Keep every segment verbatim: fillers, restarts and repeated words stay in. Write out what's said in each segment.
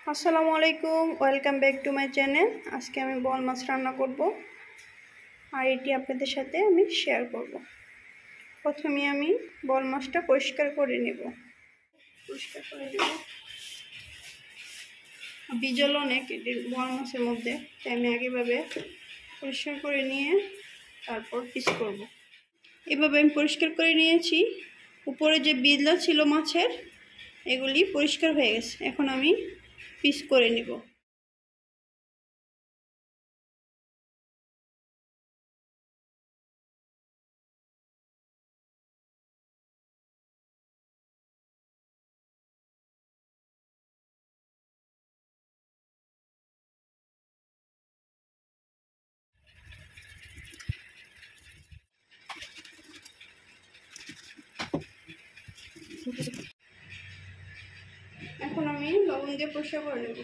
আসসালামু আলাইকুম, welcome back to my channel. আজকে আমি বল মাছ রান্না করব আর এটি আপনাদের সাথে আমি শেয়ার করব। প্রথমে আমি বল মাছটা পরিষ্কার করে নেব। পরিষ্কার করে নেব, বীজল অনেক বল মাছের মধ্যে, তাই আমি আগেভাবে পরিষ্কার করে নিয়ে তারপর পিস করব। এভাবে আমি পরিষ্কার করে নিয়েছি। উপরে যে বীজলা ছিল মাছের, এগুলি পরিষ্কার হয়ে গেছে। এখন আমি পিস করে নেব। এখন আমি লবণ দিয়ে পরিষ্কার করে নেব।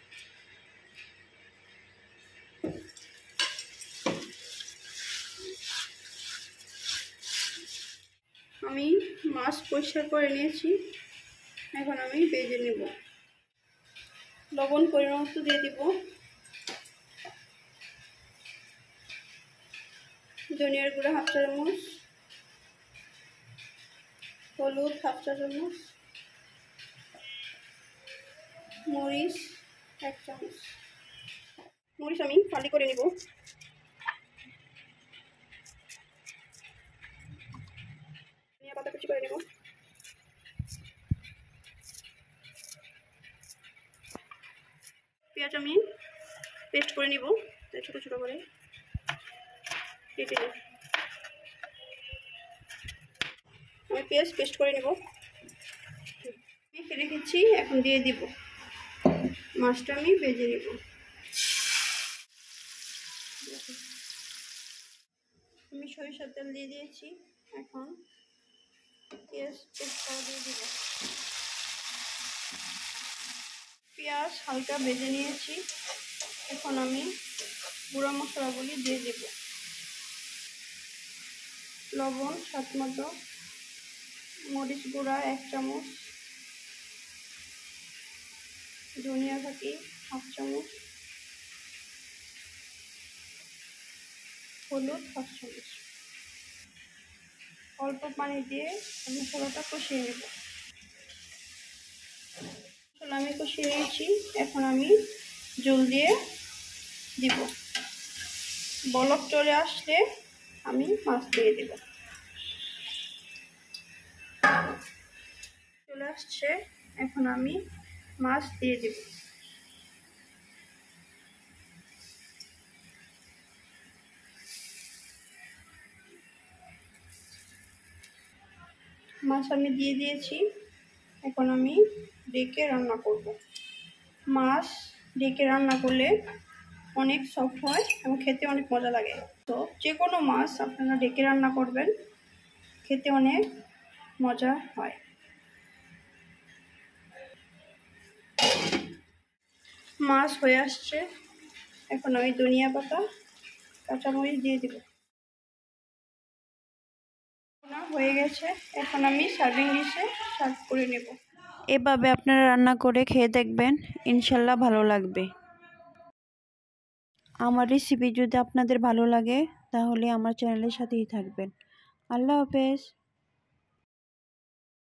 আমি মাছ পরিষ্কার করে নিয়েছি, এখন আমি ভেজে নেব। লবণ পরিমাণ মতো দিয়ে দিব, ধনিয়ার গুঁড়া হাফ চা চামচ, হলুদ হাফ চা চামচ, মরিচ এক চামচ। মরিচ আমি ফালি করে নেব। ধনিয়া পাতা কুচি করে নেব। পেঁয়াজ আমি পেস্ট করে নিব, তাই ছোটো ছোটো করে কেটে নেব। আমি পেঁয়াজ পেস্ট করে নেব, ফেলে দিচ্ছি। এখন দিয়ে দিব মাছটা, আমি ভেজে নেব। আমি সরিষার তেল দিয়ে দিয়েছি, এখন পেঁয়াজ পেস্ট করে দিয়ে দিব। পেঁয়াজ হালকা ভেজে নিয়েছি, এখন আমি গুঁড়া মশলাগুলি দিয়ে দেব। লবণ স্বাদ মতো, মরিচ গুঁড়া এক চামচ, ধনিয়া পাতা হাফ চামচ, হলুদ হাফ চামচ। অল্প পানি দিয়ে মশলাটা কষিয়ে নেব। মশলা আমি কষিয়ে নিয়েছি, এখন আমি জল দিয়ে দিব। বলক চলে আসলে আমি মাছ দিয়ে দেব। চলে আসছে, এখন আমি মাছ দিয়ে দেব। মাছ আমি দিয়ে দিয়েছি, এখন আমি ঢেকে রান্না করব। মাছ ঢেকে রান্না করলে অনেক সফট হয় এবং খেতে অনেক মজা লাগে। তো যে কোনো মাছ আপনারা ঢেকে রান্না করবেন, খেতে অনেক মজা হয়। মাছ হয়ে আসছে, এখন আমি ধনিয়া পাতা কাঁচামরিচ দিয়ে দিব। হয়ে গেছে, এখন আমি সার্ভিং ডিশে সার্ভ করে নেব। এভাবে আপনারা রান্না করে খেয়ে দেখবেন, ইনশাল্লাহ ভালো লাগবে। আমার রেসিপি যদি আপনাদের ভালো লাগে তাহলে আমার চ্যানেলের সাথেই থাকবেন। আল্লাহ হাফেজ।